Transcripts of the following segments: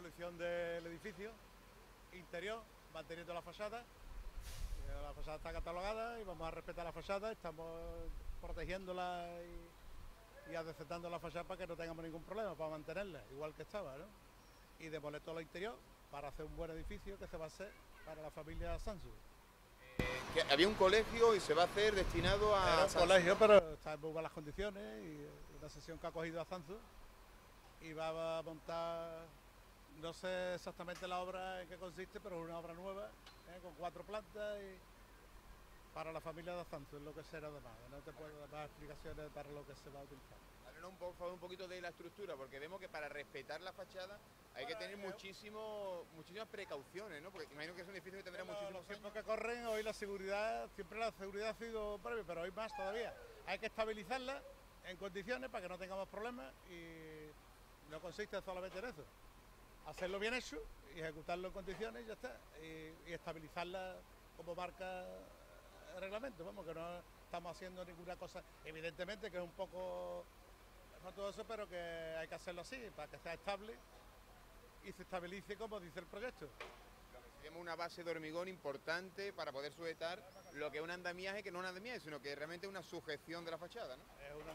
demolición del edificio interior, manteniendo la fachada. La fachada está catalogada y vamos a respetar la fachada, estamos protegiéndola y adecentando la fachada para que no tengamos ningún problema, para mantenerla igual que estaba, ¿no? Y demoler todo lo interior para hacer un buen edificio que se va a hacer para la familia Sansu. Que había un colegio y se va a hacer destinado a... Era un colegio, pero está en muy buenas condiciones y una sesión que ha cogido a Sansu y va a montar, no sé exactamente la obra en qué consiste, pero es una obra nueva, con 4 plantas y para la familia de Sansu es lo que será de más. No te puedo dar más explicaciones para lo que se va a utilizar. Háblanos por favor un poquito de la estructura, porque vemos que para respetar la fachada hay que tener muchísimas precauciones, ¿no? Porque imagino que es un edificio que tendrá muchísimos Los tiempos años. que corren, hoy la seguridad ha sido previo, pero hoy más todavía. Hay que estabilizarla en condiciones para que no tengamos problemas y no consiste solamente en eso. Hacerlo bien hecho y ejecutarlo en condiciones y ya está. Y estabilizarla como marca el reglamento, vamos, que no estamos haciendo ninguna cosa, evidentemente que es un poco eso, pero que hay que hacerlo así, para que sea estable y se estabilice como dice el proyecto. Tenemos una base de hormigón importante para poder sujetar lo que es un andamiaje, que no es un andamiaje, sino que realmente es una sujeción de la fachada, ¿no?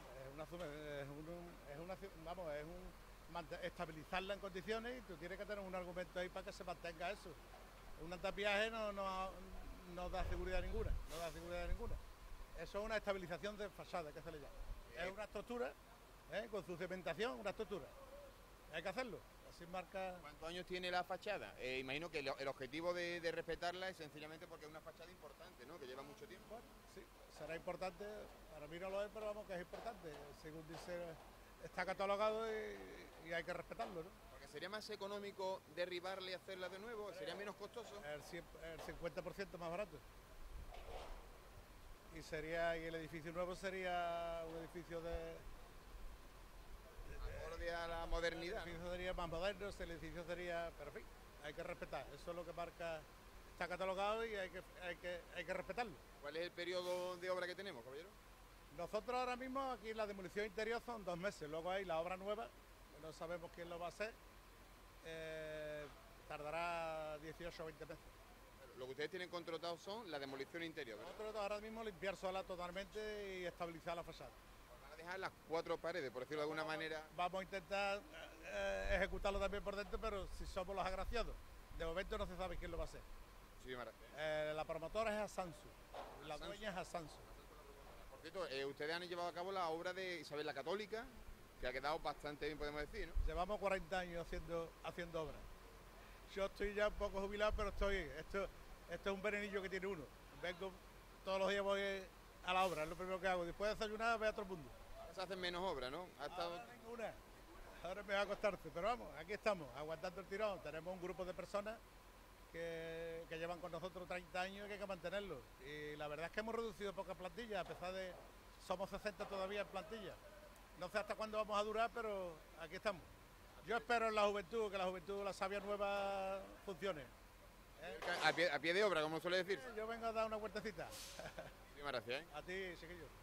Estabilizarla en condiciones y tú tienes que tener un argumento ahí para que se mantenga eso. Un andamiaje no da seguridad ninguna, Eso es una estabilización de fachada, que se le llama. Es una estructura, con su cementación, una estructura. Hay que hacerlo, así marca... ¿Cuántos años tiene la fachada? Imagino que el objetivo de respetarla es sencillamente porque es una fachada importante, ¿no? Que lleva mucho tiempo. Bueno, sí, será importante, para mí no lo es, pero vamos que es importante. Según dice, está catalogado y hay que respetarlo, ¿no? Porque sería más económico derribarla y hacerla de nuevo, sería menos costoso. El 50% más barato. Y el edificio nuevo sería un edificio Acorde a la modernidad. El edificio sería más moderno, el edificio sería... Pero en fin, hay que respetar, eso es lo que marca... Está catalogado y hay que respetarlo. ¿Cuál es el periodo de obra que tenemos, caballero? Nosotros ahora mismo aquí la demolición interior son 2 meses, luego hay la obra nueva, que no sabemos quién lo va a hacer, tardará 18 o 20 meses. Lo que ustedes tienen contratado son la demolición interior, ¿verdad? Nosotros ahora mismo limpiar sola totalmente y estabilizar la fachada. Van a dejar las 4 paredes, por decirlo de alguna manera. Vamos a intentar ejecutarlo también por dentro, pero si somos los agraciados. De momento no se sabe quién lo va a hacer. Muchísimas gracias. La promotora es Asansu, la dueña es Asansu. Por cierto, ustedes han llevado a cabo la obra de Isabel la Católica, que ha quedado bastante bien, podemos decir, ¿no? Llevamos 40 años haciendo obras. Yo estoy ya un poco jubilado, pero esto es un veranillo que tiene uno. Vengo todos los días, voy a la obra, es lo primero que hago. Después de desayunar, voy a todo el mundo. Ahora se hacen menos obras, ¿no? Ahora ninguna. Ahora me va a acostarse, pero vamos, aquí estamos, aguantando el tirón. Tenemos un grupo de personas que llevan con nosotros 30 años y que hay que mantenerlo. Y la verdad es que hemos reducido pocas plantillas, a pesar de somos 60 todavía en plantilla. No sé hasta cuándo vamos a durar, pero aquí estamos. Yo espero en la juventud, que la savia nueva funcione. A pie de obra, como suele decir. Yo vengo a dar una vueltecita. Muchísimas gracias. A ti, chiquillo.